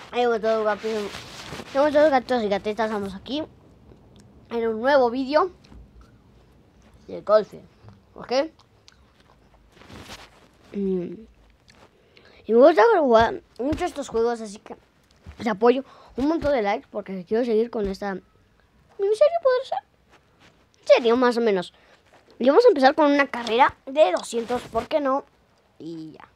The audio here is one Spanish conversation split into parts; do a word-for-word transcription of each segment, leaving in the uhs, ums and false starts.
Ahí vamos todos gatos. Somos todos gatos y gatitas. Estamos aquí en un nuevo vídeo de golf. ¿Ok? Mm. Y me gusta jugar mucho estos juegos, así que les apoyo un montón de likes porque quiero seguir con esta miniserie, ¿puede ser? Serio, más o menos. Y vamos a empezar con una carrera de doscientos, ¿por qué no? Y ya.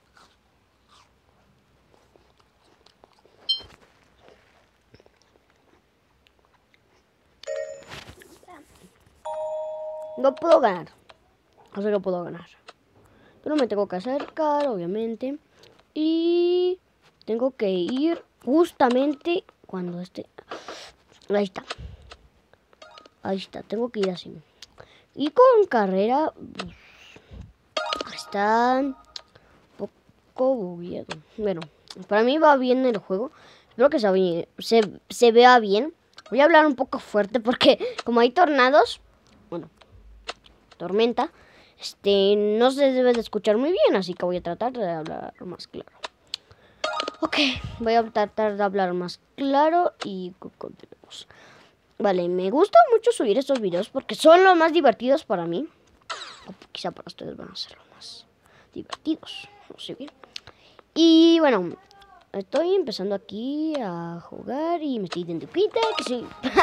No puedo ganar. No sé que puedo ganar. Pero me tengo que acercar, obviamente. Y tengo que ir justamente cuando esté. Ahí está. Ahí está. Tengo que ir así. Y con carrera pues, está un poco bugueado. Bueno, para mí va bien el juego. Espero que se, se, se vea bien. Voy a hablar un poco fuerte porque como hay tornados, bueno, tormenta, este, no se debe de escuchar muy bien, así que voy a tratar de hablar más claro. Ok, voy a tratar de hablar más claro y continuemos. Vale, me gusta mucho subir estos videos porque son los más divertidos para mí. O quizá para ustedes van a ser los más divertidos, no sé bien. Y bueno, estoy empezando aquí a jugar y me estoy dando cuenta que sí.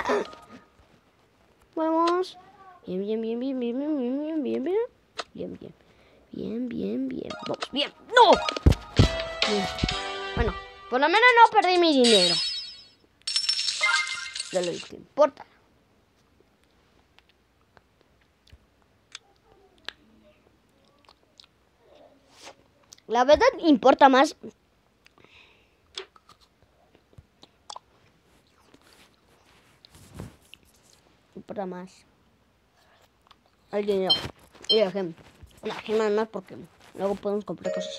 Vamos. Bien, bien, bien, bien, bien, bien, bien, bien, bien. Bien, bien. Bien, bien, bien. Vamos, bien. ¡No! Bien. Bueno, por lo menos no perdí mi dinero. De lo que importa. La verdad importa más. Importa más el dinero y la gema. La gema más porque luego podemos comprar cosas.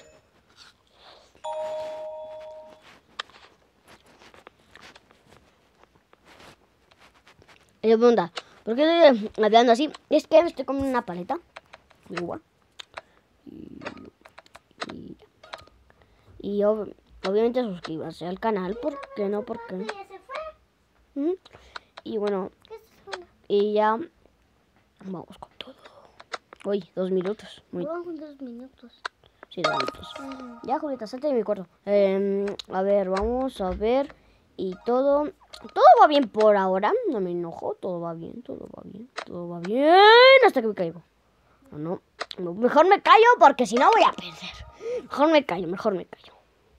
Y me pregunta, ¿por qué estoy hablando así? Es que estoy comiendo una paleta. Igual. Y, y, y ob obviamente suscríbanse al canal. ¿Por qué no? ¿Por qué no? ¿Mm? Y bueno. Y ya. Vamos con todo. Uy, dos minutos. Muy... dos minutos. Sí, dos minutos. Ya, Julieta, salte de mi cuarto. Eh, a ver, vamos a ver. Y todo... Todo va bien por ahora. No me enojo. Todo va bien, todo va bien. Todo va bien. Hasta que me caigo. No, no. Mejor me callo porque si no voy a perder. Mejor me callo, mejor me callo.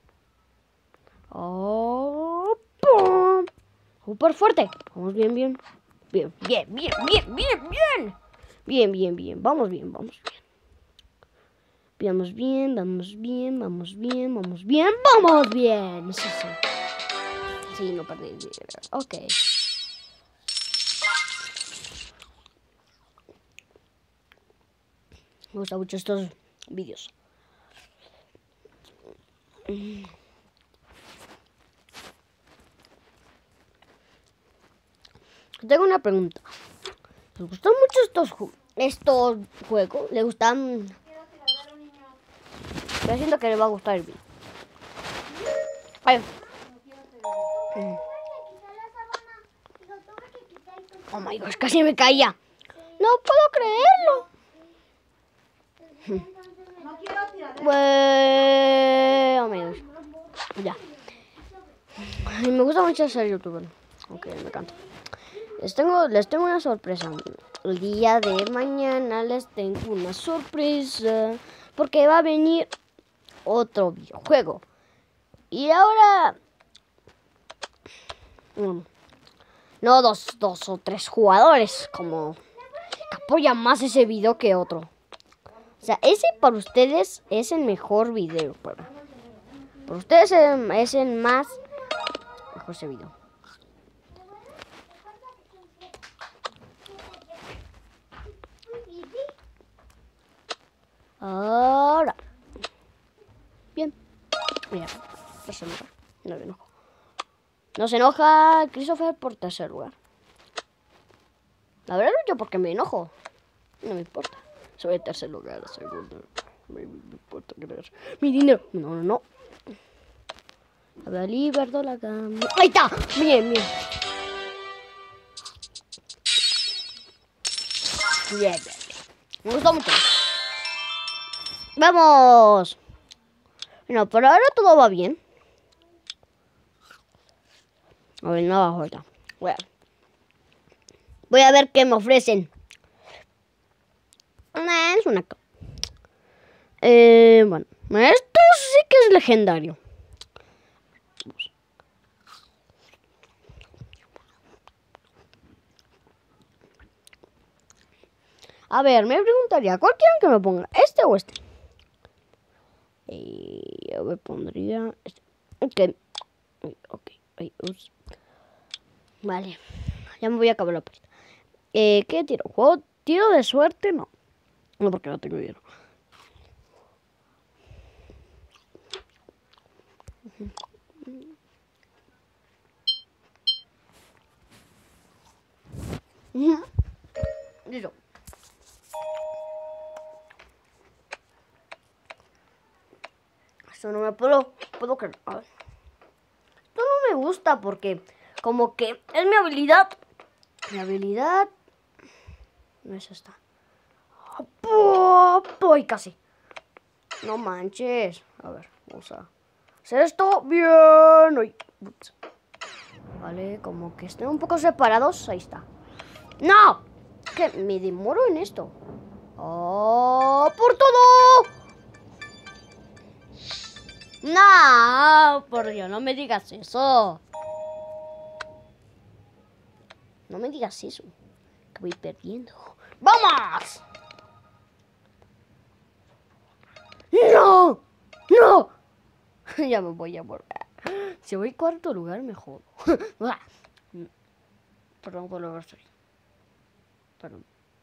Oh, ¡pum! Súper fuerte. Vamos bien, bien. Bien, bien, bien, bien, bien, bien. Bien, bien, bien. Vamos bien, vamos bien. Vamos bien, vamos bien, vamos bien, vamos bien, vamos bien. Sí, sí. Sí, no perdí. Ok. Me gustan mucho estos vídeos. Tengo una pregunta. ¿Les gustan mucho estos, ju estos juegos? ¿Le gustan? Estoy haciendo que le va a gustar el vídeo. Ay. Oh my gosh, casi me caía. No puedo creerlo. Bueno, oh my gosh. Ya. Ay, me gusta mucho ser youtuber. Ok, me encanta. Les tengo, les tengo una sorpresa. El día de mañana les tengo una sorpresa. Porque va a venir otro videojuego. Y ahora... Um, no dos, dos o tres jugadores. Como que apoyan más ese video que otro. O sea, ese para ustedes es el mejor video. Para, para ustedes es el más mejor ese video. Ahora. Bien. Mira, no se enoja. No se enoja. No se enoja Christopher por tercer lugar. La verdad yo porque me enojo. No me importa. Soy el tercer lugar, segundo. Me, me importa creer. Mi dinero. No, no, no. A ver, liberto la cama. ¡Ahí está! Bien, bien. Bien, bien, bien. Me gustó mucho. ¡Vamos! Bueno, por ahora todo va bien. A ver, no bajo ahorita. Voy a, voy a ver qué me ofrecen. Nah, es una... Eh, bueno, esto sí que es legendario. A ver, me preguntaría, ¿cuál quieren que me ponga? ¿Este o este? Y yo me pondría este. Ok. Ok. Ay, ups. Vale. Ya me voy a acabar la partida. Eh, ¿qué tiro? ¿Juego? ¿Tiro de suerte? No. No, porque no tengo dinero. Listo. Esto no me puedo, puedo creer. A ver. Esto no me gusta porque como que es mi habilidad. Mi habilidad no es esta. ¡Uy, casi! No manches. A ver, vamos a hacer esto bien. Uy. Vale, como que estén un poco separados. Ahí está. ¡No! Que me demoro en esto. ¡Oh! ¡Por todo! No, por Dios, no me digas eso. No me digas eso. Que voy perdiendo. ¡Vamos! ¡No! ¡No! Ya me voy a volver. Si voy cuarto lugar, me jodo. Perdón por lo grosero. Perdón.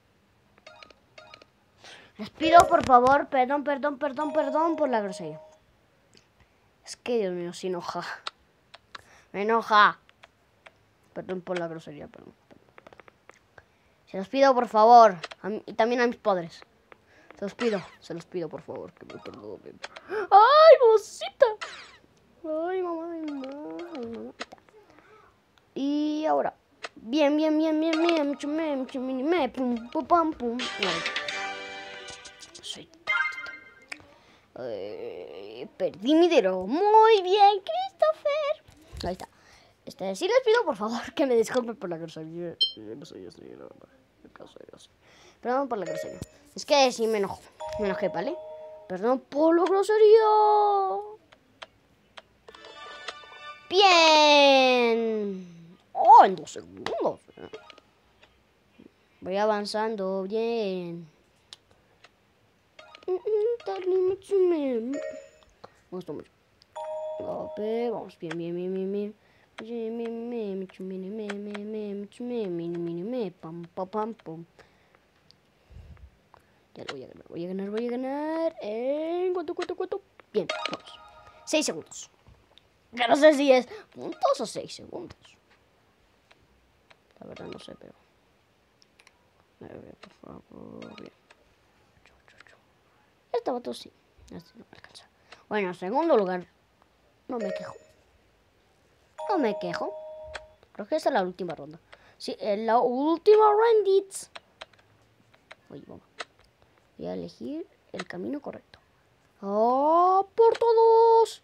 Les pido, por favor, perdón, perdón, perdón, perdón por la grosería. Es que, Dios mío, se enoja. Me enoja. Perdón por la grosería, perdón. Se los pido, por favor. A mí, y también a mis padres. Se los pido, se los pido, por favor, que me perdonen. ¡Ay, mamacita! ¡Ay, mamá, ay, mamá, ay, mamá! Y ahora. Bien, bien, bien, bien, bien. Mucho me, mucho me, me, pum, pum, pum, pum. Soy... Eh, perdí mi dinero. Muy bien, Christopher. Ahí está. Este, sí les pido, por favor, que me disculpen por la grosería. Yo no soy así, no, no soy así. Perdón por la grosería. Es que sí me enojo. Me enojé, ¿vale? Perdón por la grosería. Bien. Oh, en dos segundos. Voy avanzando. Bien. Me gustó mucho. A ver, vamos bien, bien, bien, bien, bien. Pam, pam, pam, pam. Ya lo voy a ganar, voy a ganar, voy a ganar. En cuánto, cuánto, cuánto. Bien, vamos. Seis segundos. Ya no sé si es puntos o seis segundos. La verdad no sé, pero. A ver, por favor. Bien. Esta vato sí. Este no me alcanza. Bueno, segundo lugar. No me quejo. No me quejo. Creo que esta es la última ronda. Sí, es la última rondita. Oye, vamos. Voy a elegir el camino correcto. ¡Oh, por todos!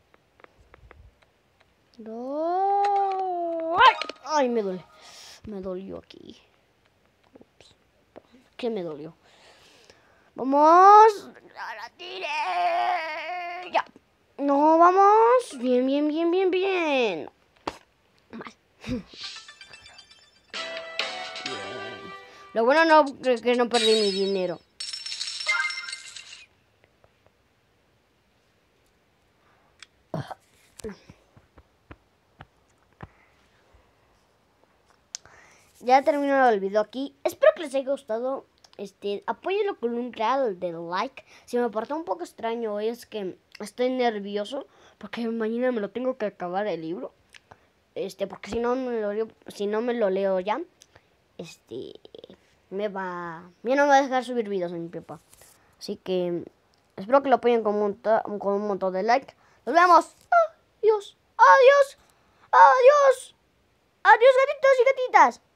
No. ¡Ay! ¡Ay, me duele! Me dolió aquí. Ups. ¿Qué me dolió? ¡Vamos! ¡A la tire! ¡Ya! ¡No, vamos! Bien, bien, bien, bien, bien. Mal. Bien. Lo bueno no es que no perdí mi dinero. Ya terminó el video aquí. Espero que les haya gustado. Este, apóyenlo con un grado de like. Si me portó un poco extraño hoy es que estoy nervioso porque mañana me lo tengo que acabar el libro. Este, porque si no me lo leo, si no me lo leo ya, este, me va, ya no me va a dejar subir videos en mi papá. Así que espero que lo apoyen con un, con un montón de like. Nos vemos. Adiós. ¡Adiós! ¡Adiós! ¡Adiós, gatitos y gatitas!